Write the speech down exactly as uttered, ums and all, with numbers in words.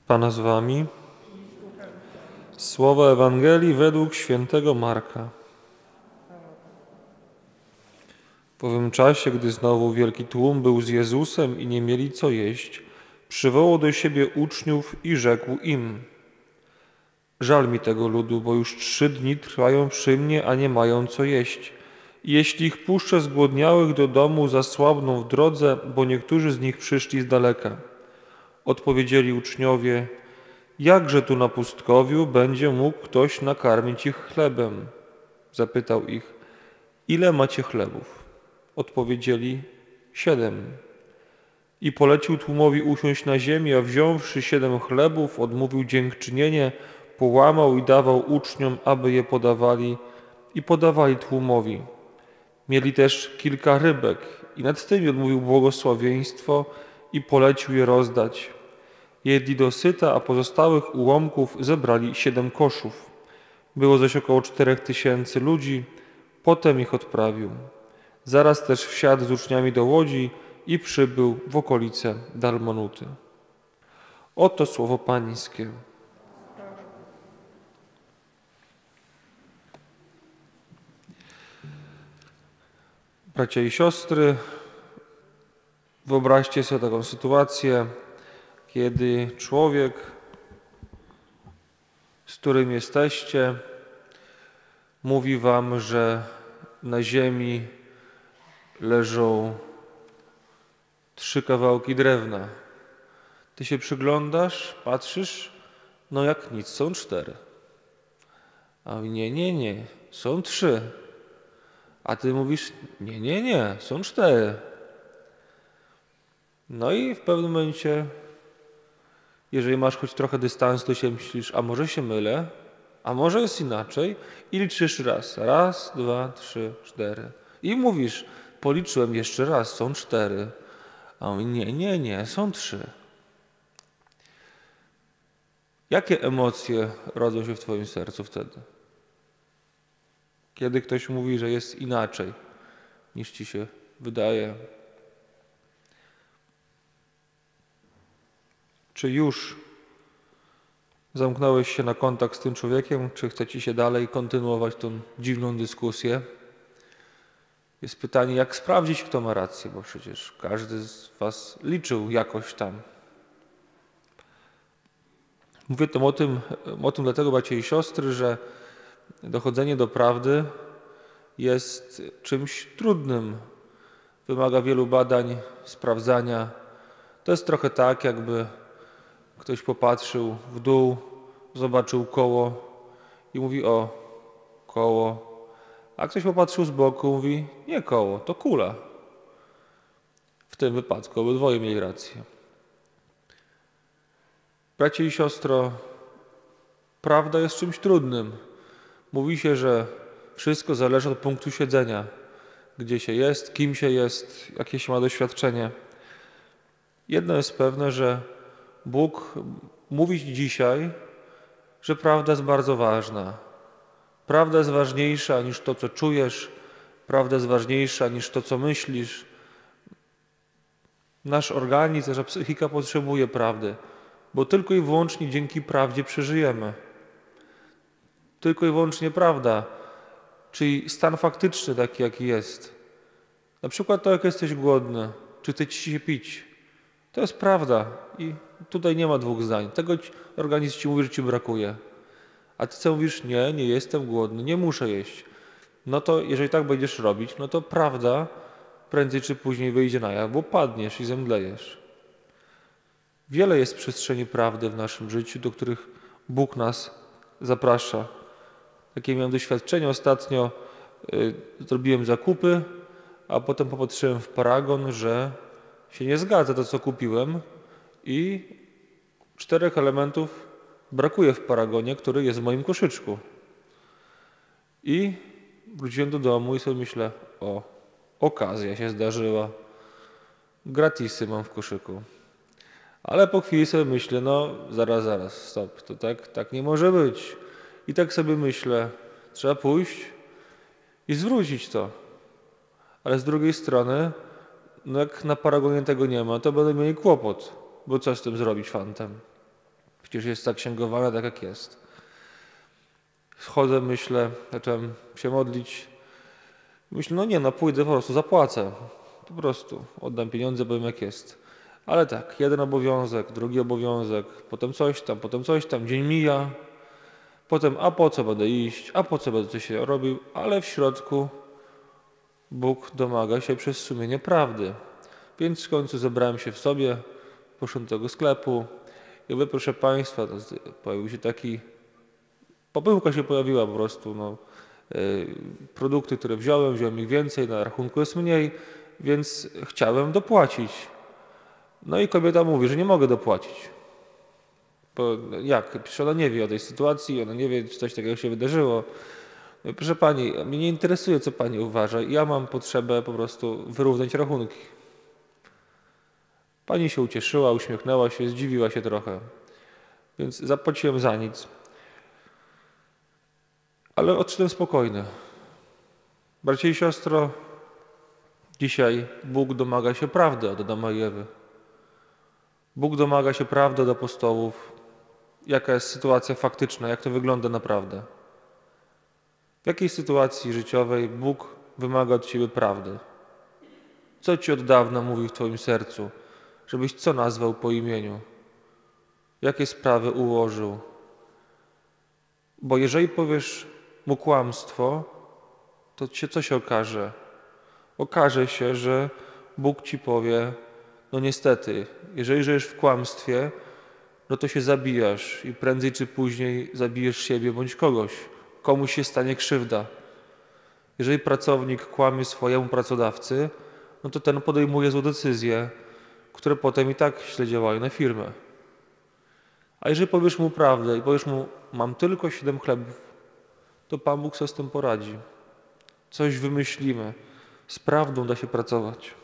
Pana z wami. Słowa Ewangelii według świętego Marka. W owym czasie, gdy znowu wielki tłum był z Jezusem i nie mieli co jeść, przywołał do siebie uczniów i rzekł im: żal mi tego ludu, bo już trzy dni trwają przy mnie, a nie mają co jeść. I jeśli ich puszczę zgłodniałych do domu, zasłabną w drodze, bo niektórzy z nich przyszli z daleka. Odpowiedzieli uczniowie: jakże tu na pustkowiu będzie mógł ktoś nakarmić ich chlebem? Zapytał ich: ile macie chlebów? Odpowiedzieli: siedem. I polecił tłumowi usiąść na ziemi, a wziąwszy siedem chlebów, odmówił dziękczynienie, połamał i dawał uczniom, aby je podawali, i podawali tłumowi. Mieli też kilka rybek i nad tymi odmówił błogosławieństwo i polecił je rozdać. Jedli dosyta, a pozostałych ułomków zebrali siedem koszów. Było zaś około czterech tysięcy ludzi. Potem ich odprawił. Zaraz też wsiadł z uczniami do łodzi i przybył w okolice Dalmanuty. Oto słowo Pańskie. Bracia i siostry, wyobraźcie sobie taką sytuację, kiedy człowiek, z którym jesteście, mówi wam, że na ziemi leżą trzy kawałki drewna. Ty się przyglądasz, patrzysz, no jak nic, są cztery. A mówi, nie, nie, nie, są trzy. A ty mówisz, nie, nie, nie, są cztery. No i w pewnym momencie, jeżeli masz choć trochę dystansu, to się myślisz, a może się mylę, a może jest inaczej, i liczysz raz. Raz, dwa, trzy, cztery. I mówisz, policzyłem jeszcze raz, są cztery. A on mówi, nie, nie, nie, są trzy. Jakie emocje rodzą się w twoim sercu wtedy? Kiedy ktoś mówi, że jest inaczej, niż ci się wydaje. Czy już zamknąłeś się na kontakt z tym człowiekiem, czy chce ci się dalej kontynuować tą dziwną dyskusję? Jest pytanie, jak sprawdzić, kto ma rację, bo przecież każdy z was liczył jakoś tam. Mówię to o tym, o tym dlatego, bracia i siostry, że dochodzenie do prawdy jest czymś trudnym. Wymaga wielu badań, sprawdzania. To jest trochę tak, jakby ktoś popatrzył w dół, zobaczył koło i mówi, o, koło. A ktoś popatrzył z boku i mówi, nie koło, to kula. W tym wypadku obydwoje mieli rację. Bracie i siostro, prawda jest czymś trudnym. Mówi się, że wszystko zależy od punktu siedzenia. Gdzie się jest, kim się jest, jakie się ma doświadczenie. Jedno jest pewne, że Bóg mówi dzisiaj, że prawda jest bardzo ważna. Prawda jest ważniejsza niż to, co czujesz. Prawda jest ważniejsza niż to, co myślisz. Nasz organizm, nasza psychika potrzebuje prawdy, bo tylko i wyłącznie dzięki prawdzie przeżyjemy. Tylko i wyłącznie prawda, czyli stan faktyczny taki, jaki jest. Na przykład to, jak jesteś głodny, czy chce ci się pić. To jest prawda i tutaj nie ma dwóch zdań. Tego organizm ci mówi, że ci brakuje. A ty co mówisz? Nie, nie jestem głodny, nie muszę jeść. No to jeżeli tak będziesz robić, no to prawda prędzej czy później wyjdzie na jaw, bo padniesz i zemdlejesz. Wiele jest przestrzeni prawdy w naszym życiu, do których Bóg nas zaprasza. Takie miałem doświadczenie ostatnio, yy, zrobiłem zakupy, a potem popatrzyłem w paragon, że się nie zgadza to, co kupiłem i czterech elementów brakuje w paragonie, który jest w moim koszyczku. I wróciłem do domu i sobie myślę, o, okazja się zdarzyła. Gratisy mam w koszyku. Ale po chwili sobie myślę, no zaraz, zaraz, stop, to tak, tak nie może być. I tak sobie myślę, trzeba pójść i zwrócić to. Ale z drugiej strony, no jak na paragonie tego nie ma, to będę mieli kłopot, bo co z tym zrobić fantem? Przecież jest zaksięgowane tak, jak jest. Schodzę, myślę, zacząłem się modlić. Myślę, no nie, no pójdę, po prostu zapłacę. Po prostu oddam pieniądze, powiem jak jest. Ale tak, jeden obowiązek, drugi obowiązek, potem coś tam, potem coś tam, dzień mija. Potem, a po co będę iść, a po co będę coś robił, ale w środku Bóg domaga się przez sumienie prawdy. Więc w końcu zebrałem się w sobie, poszedłem do tego sklepu i mówię, proszę Państwa, no, pojawił się taki, pomyłka się pojawiła po prostu, no, yy, produkty, które wziąłem, wziąłem ich więcej, na rachunku jest mniej, więc chciałem dopłacić. No i kobieta mówi, że nie mogę dopłacić. Bo jak? Przecież ona nie wie o tej sytuacji, ona nie wie, czy coś takiego się wydarzyło. Mówię, proszę Pani, mnie nie interesuje, co Pani uważa. Ja mam potrzebę po prostu wyrównać rachunki. Pani się ucieszyła, uśmiechnęła się, zdziwiła się trochę. Więc zapłaciłem za nic. Ale odszedłem spokojny. Bracie i siostro, dzisiaj Bóg domaga się prawdy od Adama i Ewy. Bóg domaga się prawdy od apostołów. Jaka jest sytuacja faktyczna, jak to wygląda naprawdę. W jakiej sytuacji życiowej Bóg wymaga od Ciebie prawdy? Co Ci od dawna mówi w Twoim sercu, żebyś co nazwał po imieniu? Jakie sprawy ułożył? Bo jeżeli powiesz Mu kłamstwo, to się co się okaże? Okaże się, że Bóg Ci powie, no niestety, jeżeli żyjesz w kłamstwie, no to się zabijasz i prędzej czy później zabijesz siebie bądź kogoś. Komuś się stanie krzywda. Jeżeli pracownik kłamie swojemu pracodawcy, no to ten podejmuje złe decyzje, które potem i tak źle działają na firmę. A jeżeli powiesz mu prawdę i powiesz mu, mam tylko siedem chlebów, to Pan Bóg sobie z tym poradzi. Coś wymyślimy. Z prawdą da się pracować.